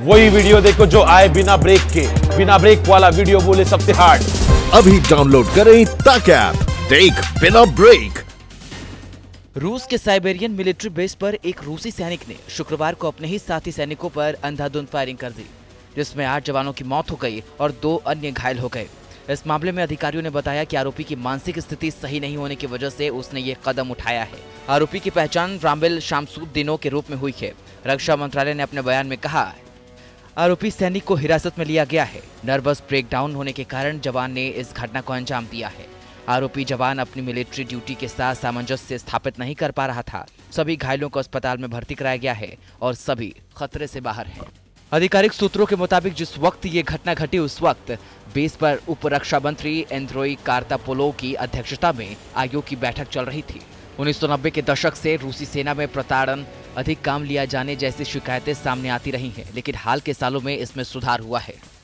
वही वीडियो देखो जो आए बिना ब्रेक के। बिना ब्रेक वाला वीडियो बोले सबसे हार्ड। अभी डाउनलोड करें तक ऐप, देख बिना ब्रेक। रूस के साइबेरियन मिलिट्री बेस पर एक रूसी सैनिक ने शुक्रवार को अपने ही साथी सैनिकों पर अंधाधुंध फायरिंग कर दी, जिसमें 8 जवानों की मौत हो गई और 2 अन्य घायल हो गए। इस मामले में अधिकारियों ने बताया कि आरोपी की मानसिक स्थिति सही नहीं होने की वजह से उसने ये कदम उठाया है। आरोपी की पहचान रामबिल शामसुद्दीनोव के रूप में हुई है। रक्षा मंत्रालय ने अपने बयान में कहा, आरोपी सैनिक को हिरासत में लिया गया है। नर्वस ब्रेकडाउन होने के कारण जवान ने इस घटना को अंजाम दिया है। आरोपी जवान अपनी मिलिट्री ड्यूटी के साथ सामंजस्य स्थापित नहीं कर पा रहा था। सभी घायलों को अस्पताल में भर्ती कराया गया है और सभी खतरे से बाहर हैं। आधिकारिक सूत्रों के मुताबिक जिस वक्त ये घटना घटी उस वक्त बेस पर उप रक्षा मंत्री एंद्रोई कार्तापोलोव की अध्यक्षता में आयोग की बैठक चल रही थी। 1990 के दशक से रूसी सेना में प्रताड़न, अधिक काम लिया जाने जैसी शिकायतें सामने आती रही हैं, लेकिन हाल के सालों में इसमें सुधार हुआ है।